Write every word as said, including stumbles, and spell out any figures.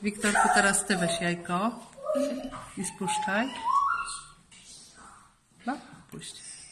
Wiktorku, teraz ty weź jajko i spuszczaj. No, puść.